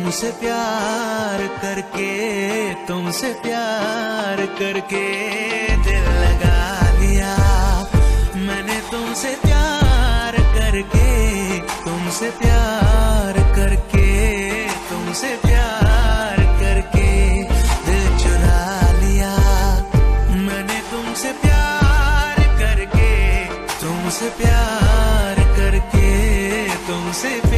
तुमसे प्यार करके, तुमसे प्यार करके दिल लगा लिया मैंने तुमसे प्यार करके, तुमसे प्यार करके, तुमसे प्यार करके दिल चुरा लिया मैंने तुमसे प्यार करके, तुमसे प्यार करके, तुमसे